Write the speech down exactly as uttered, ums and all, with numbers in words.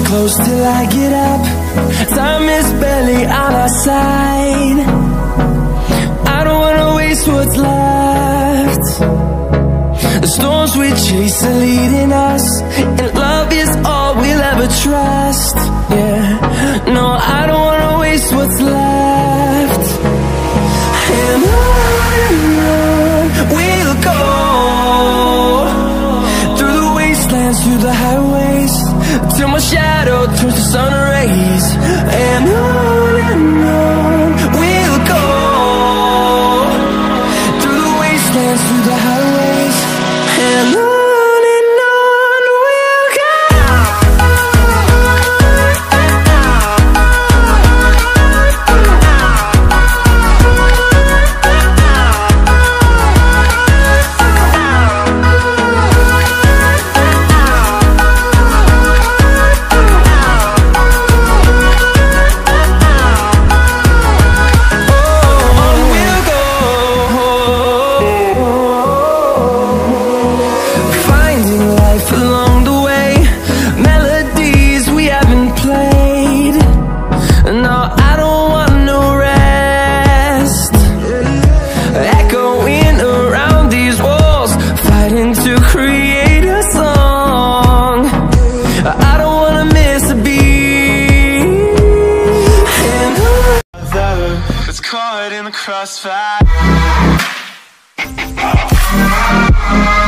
close till I get up. Time is barely on our side. I don't wanna waste what's left. The storms we chase are leading us, and love is all we'll ever trust. Yeah, no, I don't wanna waste what's left. And on and on we'll go, through the wastelands, through the highways, till my shadow turns to sun rays. And on and on we'll go, through the wastelands, through the highways, and on. Caught in the crossfire.